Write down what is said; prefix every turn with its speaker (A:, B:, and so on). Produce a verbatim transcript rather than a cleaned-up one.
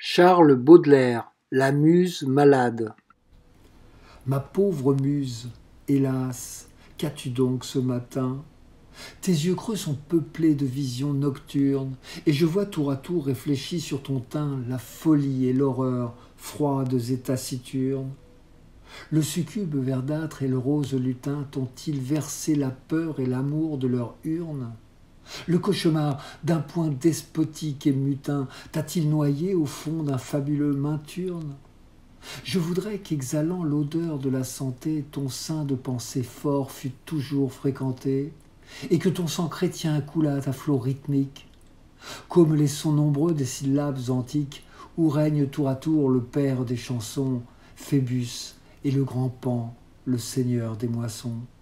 A: Charles Baudelaire, La Muse malade.
B: Ma pauvre muse, hélas, qu'as-tu donc ce matin? Tes yeux creux sont peuplés de visions nocturnes, et je vois tour à tour réfléchis sur ton teint la folie et l'horreur, froides et taciturnes. Le succube verdâtre et le rose lutin t'ont-ils versé la peur et l'amour de leur urne? Le cauchemar d'un point despotique et mutin t'a-t-il noyé au fond d'un fabuleux mainturne? Je voudrais qu'exhalant l'odeur de la santé, ton sein de pensée fort fût toujours fréquenté, et que ton sang chrétien coulât à flots rythmiques, comme les sons nombreux des syllabes antiques, où règne tour à tour le père des chansons, Phébus, et le grand Pan, le seigneur des moissons.